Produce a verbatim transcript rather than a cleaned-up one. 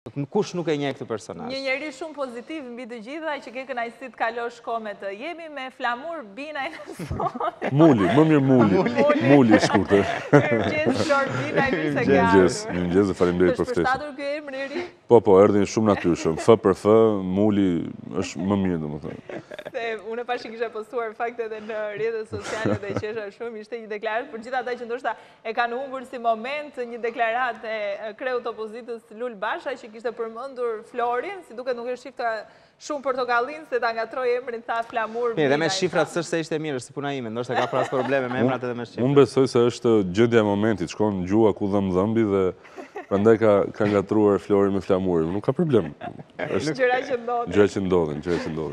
Kush nuk e njeh këtë personazh? Një njeri shumë pozitiv mbi të gjitha që ke kënaqësi të kalosh kohë me të. Jemi me Flamur Binaj në zonë. Muli, më mirë Muli. Muli shkurtër. Mirëmëngjes Flor Binaj, mirë se ke ardhur. Mirëmëngjes, mirëmëngjes dhe faleminderit për ftesën. Është përshtatur ky emër i ri? Po, po, erdhin shumë natyrshëm. F për F, Muli është më mirë domethënë. Se unë pash që kisha postuar fakt edhe në rrjetet sociale dhe qesha shumë, ishte një deklaratë për gjithë ata që ndoshta e kanë humbur si moment, një deklaratë e kreut të opozitës Lul Basha që kishte përmendur Florin, si duket nuk e shifta shumë portokallin se ta ngatroi emrin tha Flamur. Mirë, dhe me shifrat s'është se ishte mirë, është si puna ime, ndoshta ka pas probleme me emrat edhe me shifrat. Unë besoj se është gjendja e momentit, shkon gjua ku dhëm dhëmbi dhe prandaj ka ka ngatruar Flori me Flamurin, nuk ka problem. Gjëra që ndodhin. Gjëra që ndodhin, gjëra që ndodhin.